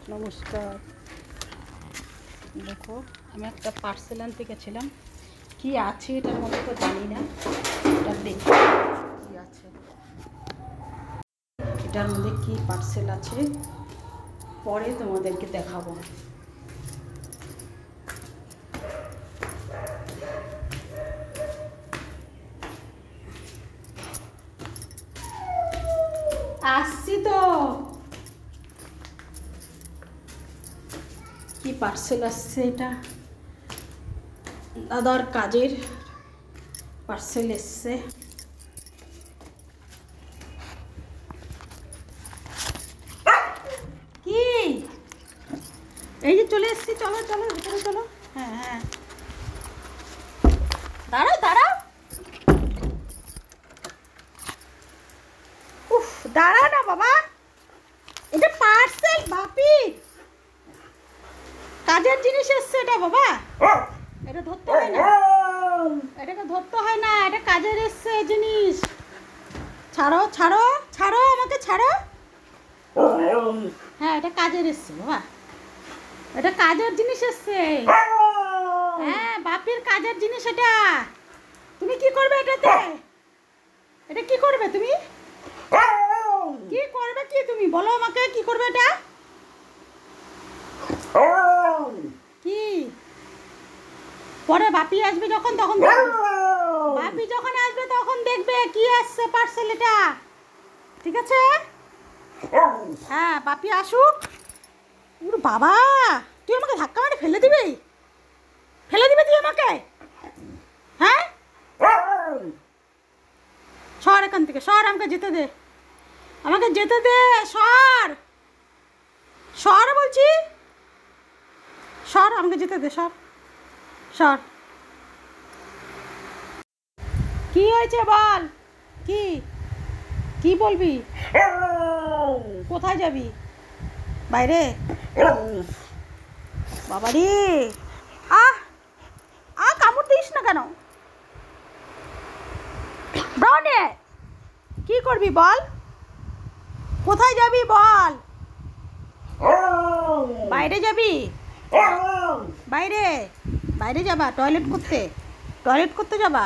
নমস্কার। দেখো, আমি একটা পার্সেল আনতে গেছিলাম। কি আছে এটার মধ্যে তো জানি না, এটা দেখি কি আছে, এটার মধ্যে কি পার্সেল আছে পরে তোমাদেরকে দেখাবো। আসছি তো, কি পার্সেল আসছে, এটা দাদার কাজের পার্সেল এসছে। কি এই যে চলে এসছি, চলো চলো ভিতরে চলো। হ্যাঁ হ্যাঁ, দাঁড়াও দাঁড়াও, উফ দাঁড়াও না বাবা, এটা পার্সেল বাপির কাজের জিনিস এসছে। এটা বাবা, এটা ধরতে হয় না, এটাকে ধরতে হয় না, এটা কাজের এসছে জিনিস। ছাড়ো ছাড়ো ছাড়ো, আমাকে ছাড়ো। হ্যাঁ, এটা কাজের এসছে বাবা, এটা কাজের জিনিস এসছে। হ্যাঁ, বাপির কাজের জিনিস এটা। তুমি কি করবে এটাতে? এটা কি করবে তুমি? কি করবে কি তুমি বলো আমাকে, কি করবে এটা? কি পরে বাপি আসবে যখন, তখন বাপি যখন আসবে তখন দেখবে কি আসছে পার্সেল এটা, ঠিক আছে? হ্যাঁ, বাপি আসুক। বাবা, তুই আমাকে ধাক্কা মারে ফেলে দিবি, ফেলে দিবি তুই আমাকে? হ্যাঁ, সর এখান থেকে, সর, আমাকে যেতে দে, আমাকে যেতে দে, সর সর বলছি, সর, আমাকে যেতে দে, সর সর। কি হয়েছে বল, কি কি বলবি? কোথায় যাবি? বাইরে? বাবা রে, আহ আহ, কামড় দিস না কেন? ব্রাউনি, কি করবি বল? কোথায় যাবি বল? বাইরে যাবি? বাইরে বাইরে যাবা টয়লেট করতে? টয়লেট করতে যাবা?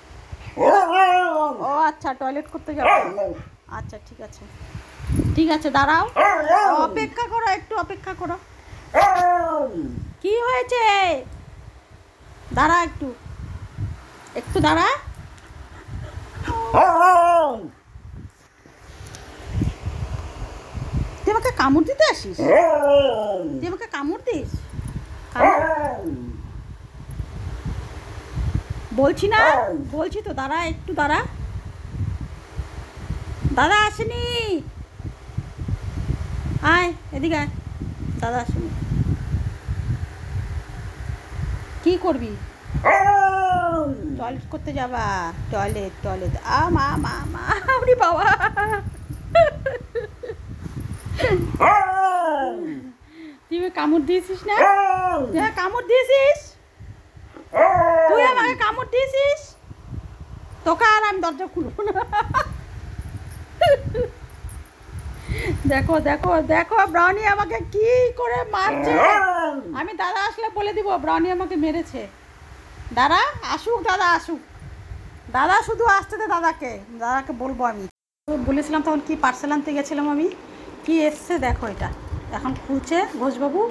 ও আচ্ছা, টয়লেট করতে যাবা। আচ্ছা ঠিক আছে, ঠিক আছে, দাঁড়াও, অপেক্ষা করো, একটু অপেক্ষা করো। কি হয়েছে? দাঁড়া, একটু একটু দাঁড়া। তুই আমাকে কামড় দিতে আসিস? তুই আমাকে কামড় দিস? বলছি না, বলছি তো, দাঁড়া একটু দাঁড়া। দাদা আসেনি, আয় এদিকে আয়, দাদা আসেনি। কি করবি? টয়লেট করতে যাবা? টয়লেট টয়লেট, মা মা মা, আপনি বাবা, তুই কামড় দিয়েছিস না? কামড় দিয়েছিস তুই, আমাকে কামড় দিয়েছিস, তোকে আর আমি দরজা খুলবো না। দেখো দেখো দেখো, ব্রাউনি আমাকে কি করে মারছে। আমি দাদা আসলে বলে দিব ব্রাউনি আমাকে মেরেছে। দাদা আসুক, দাদা আসুক, দাদা শুধু আসতে দে, দাদাকে দাদাকে বলবো আমি। বলেছিলাম তখন কি পার্সেল আনতে গেছিলাম আমি, কি এসছে দেখো, এটা এখন খুলছে ঘোষবাবু।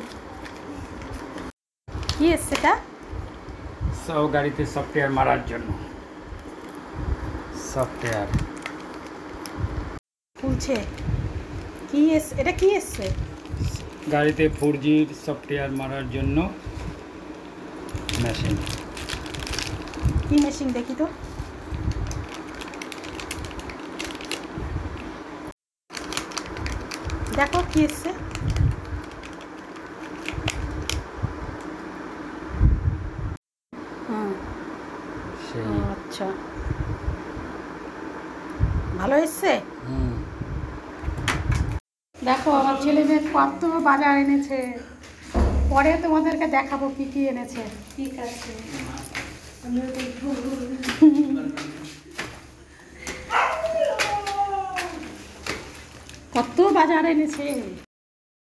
কি এসছে এটা? সব গাড়িতে সফটওয়্যার মারার জন্য সফটওয়্যার খুলছে। কি এসছে এটা? কি এসছে? গাড়িতে 4G সফটওয়্যার মারার জন্য মেশিন। কি মেশিন দেখি তো। দেখো কি এসছে। আচ্ছা, ভালো এসছে। দেখো আমার ছেলে মেয়ে কত বাজার এনেছে, পরে তোমাদেরকে দেখাবো কি কি এনেছে। ঠিক আছে, কত বাজার এনেছে।